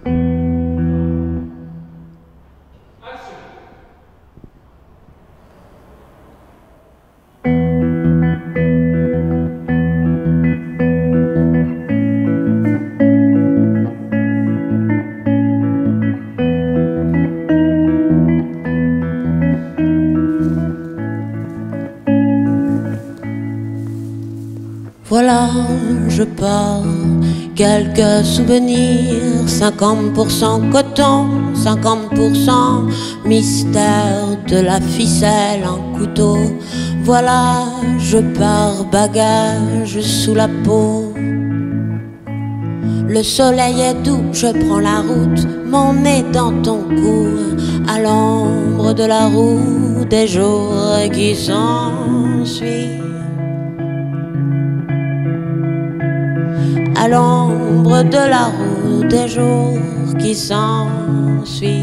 Voilà, je pars, quelques souvenirs, 50% coton, 50% mystère, de la ficelle, un couteau. Voilà, je pars, bagage sous la peau. Le soleil est doux, je prends la route, mon nez dans ton cou, à l'ombre de la roue des jours qui s'ensuivent. À l'ombre de la roue des jours qui s'ensuivent.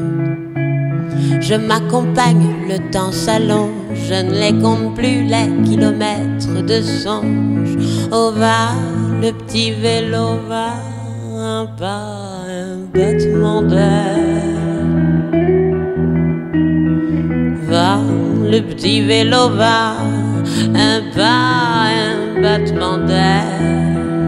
Je m'accompagne, le temps s'allonge, je ne les compte plus les kilomètres de songe. Oh va, le petit vélo va, un pas, un battement d'air. Va, le petit vélo va, un pas, un battement d'air.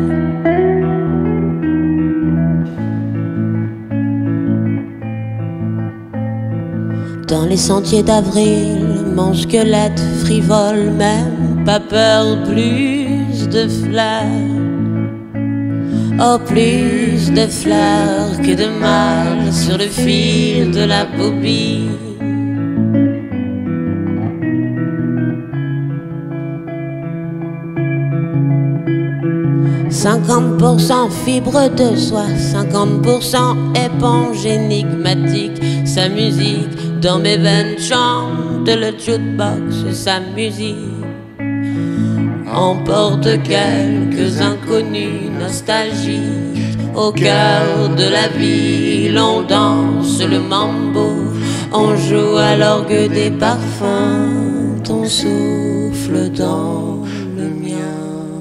Dans les sentiers d'avril, mon squelette frivole, même pas peur, plus de fleurs. Oh, plus de fleurs que de mal sur le fil de la bobine. « 50% fibre de soie, 50% éponge énigmatique. Sa musique dans mes veines chante, le jukebox, sa musique emporte quelques inconnus nostalgiques. Au cœur de la ville, on danse le mambo, on joue à l'orgue des parfums, ton souffle dans le mien.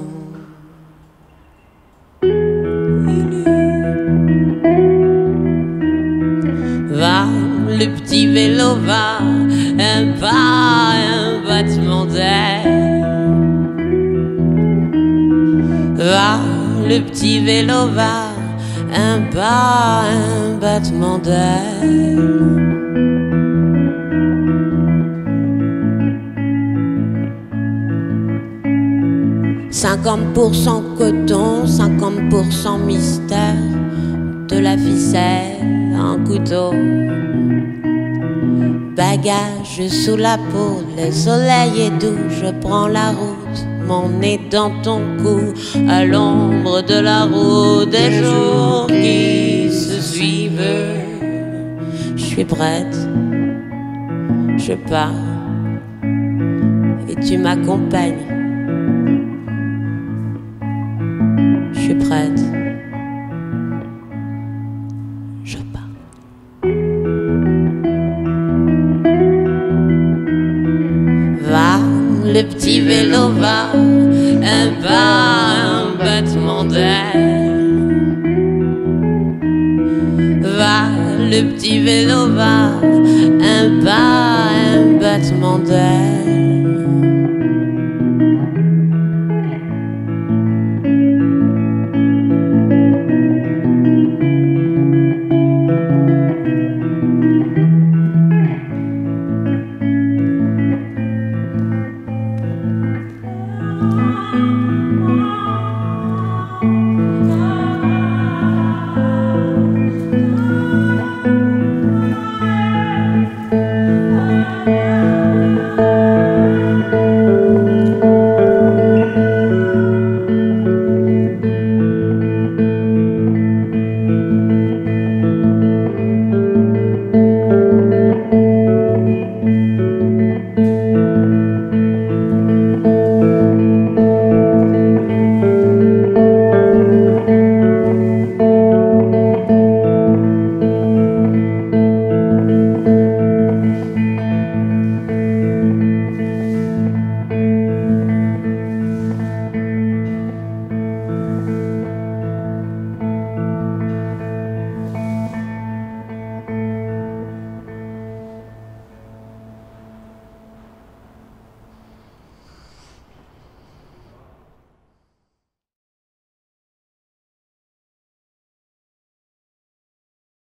Va, le petit vélo va, un pas, un battement d'air. Va, le petit vélo va, un pas, un battement d'air. 50% coton, 50% mystère, de la ficelle, un couteau. Bagage sous la peau, le soleil est doux, je prends la route, mon nez dans ton cou, à l'ombre de la roue des jours qui se suivent. Je suis prête, je pars, et tu m'accompagnes. Je suis prête, je pars. Va, le petit vélo va, un pas, un battement d'air. Va, le petit vélo va, un pas, un battement d'air.